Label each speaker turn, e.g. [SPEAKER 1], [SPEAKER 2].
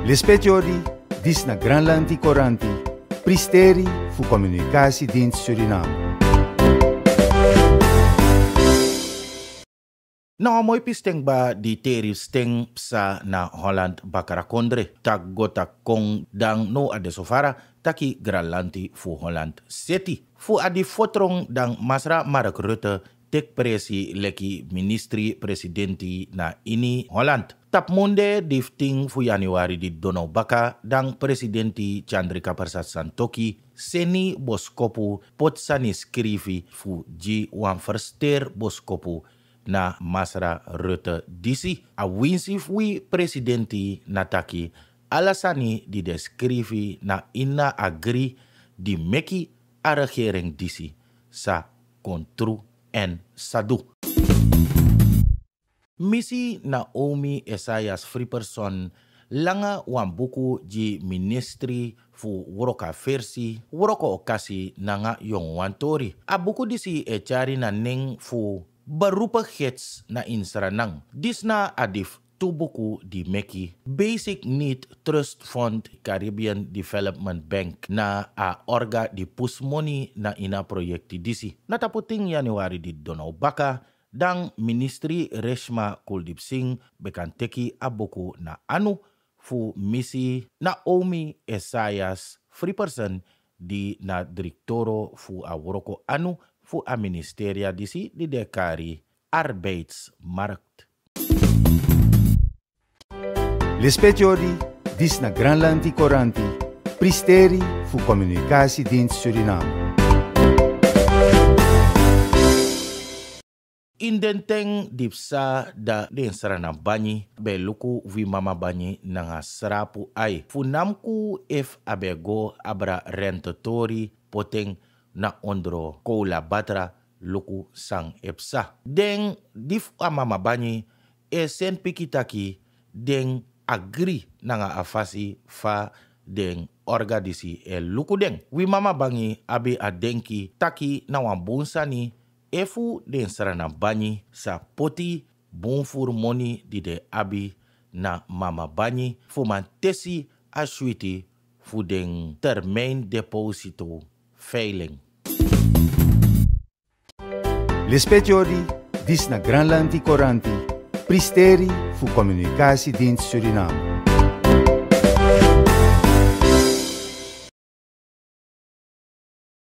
[SPEAKER 1] Lispetiori, dis na Granlandi Coranti, pristeri fu Communicatie Dienst Suriname.
[SPEAKER 2] Nou, mooi pisteng ba di teri steng sa na Holland bakara kondre. Tak gota kong dang no ade sofara taki Granlandi fu Holland City. Fu adi fotrong dang masra Mark Rutte tek presi leki ministri presidenti na ini Holland. Tap monde difting fu Januari di dono baka dang presidenti Chandrika Persat Santokhi seni boskopu pot sani skrivi fu ji wan verster boskopu na masra Rutte disi. A winsi fui presidenti nataki alasani di deskrivi na ina agri di meki a regering disi sa kontru en sadu. Misi Naomi-Esayas free person langa wan buku ji ministri fu woroka versi woroko okasi nanga yong wantori. A buku disi e chari na ning fu beroepsopleidingen na in Sranan. Dis na adif tu buku di meki Basic Need Trust Fund Caribbean Development Bank na a orga di pusmoni na ina proyekti disi. Nataputing Januari di dono baka dang ministri Reshma Kuldip Singh bekanteki a buku na anu fu misi Naomi-Esayas free person di na direktoro fu a woroko anu fu a ministeria disi di dekari arbeidsmarkt.
[SPEAKER 1] Lispetiori, dis na Granlandi Coranti, pristeri fu Communicatie Dienst Suriname.
[SPEAKER 2] In den teng dipsa da den Sranan banyi be luku vi mama banyi nanga srapu ai. Funamku if abego abra rentetori poteng na ondro koula batra luku sang epsa. Den dif a mama banyi e sen pikitaki den agri nanga afasi fa den orgadisi e luku den. Wi mama banyi abi adenki taki na wambonsani efu den Sranan banyi sa poti bonfur moni di de abi na mama banyi fu man tesi aswiti fu den termijn deposito veiling.
[SPEAKER 1] Lispetiori, dis na Granlandi Coranti, pristeri fu Communicatie Dienst Suriname.